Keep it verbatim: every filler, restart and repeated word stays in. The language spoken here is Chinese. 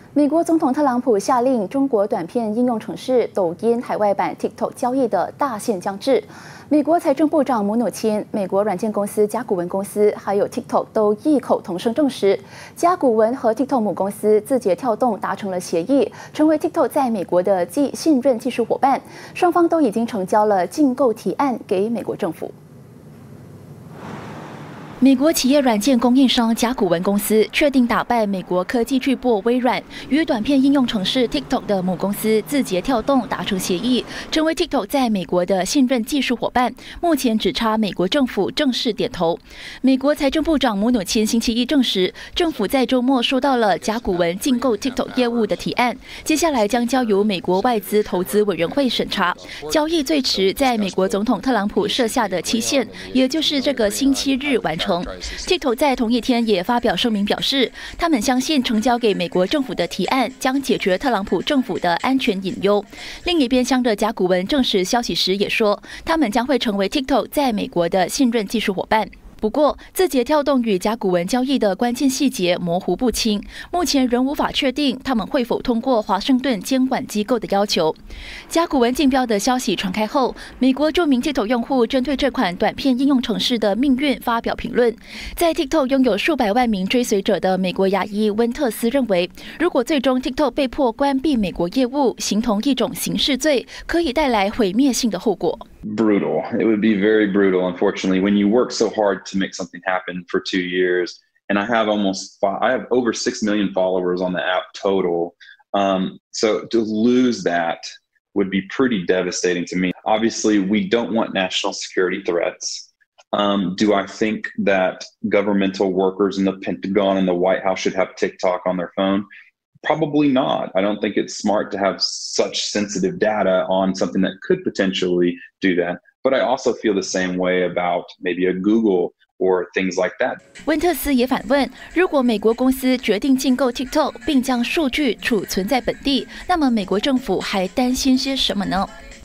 美国总统特朗普下令中国短片应用程式抖音海外版 TikTok 交易的大限将至。美国财政部长姆努钦、美国软件公司甲骨文公司还有 TikTok 都异口同声证实，甲骨文和 TikTok 母公司字节跳动达成了协议，成为 TikTok 在美国的技信任技术伙伴。双方都已经呈交了竞购提案给美国政府。 美国企业软件供应商甲骨文公司确定打败美国科技巨擘微软，与短片应用程式 TikTok 的母公司字节跳动达成协议，成为 TikTok 在美国的信任技术伙伴。目前只差美国政府正式点头。美国财政部长姆努钦星期一证实，政府在周末收到了甲骨文竞购 TikTok 业务的提案，接下来将交由美国外资投资委员会审查。交易最迟在美国总统特朗普设下的期限，也就是这个星期日完成。 TikTok 在同一天也发表声明，表示他们相信呈交给美国政府的提案将解决特朗普政府的安全隐忧。另一边厢的甲骨文证实消息时也说，他们将会成为 TikTok 在美国的信任技术伙伴。 不过，字节跳动与甲骨文交易的关键细节模糊不清，目前仍无法确定他们会否通过华盛顿监管机构的要求。甲骨文竞标的消息传开后，美国著名 TikTok 用户针对这款短片应用程式的命运发表评论。在 TikTok 拥有数百万名追随者的美国牙医温特斯认为，如果最终 TikTok 被迫关闭美国业务，形同一种刑事罪，可以带来毁灭性的后果。 Brutal. It would be very brutal, unfortunately, when you work so hard to make something happen for two years. And I have almost, five, I have over six million followers on the app total. Um, so to lose that would be pretty devastating to me. Obviously, we don't want national security threats. Um, do I think that governmental workers in the Pentagon and the White House should have TikTok on their phone? Probably not. I don't think it's smart to have such sensitive data on something that could potentially do that. But I also feel the same way about maybe a Google or things like that. 温特斯也反问：如果美国公司决定竞购 TikTok， 并将数据储存在本地，那么美国政府还担心些什么呢？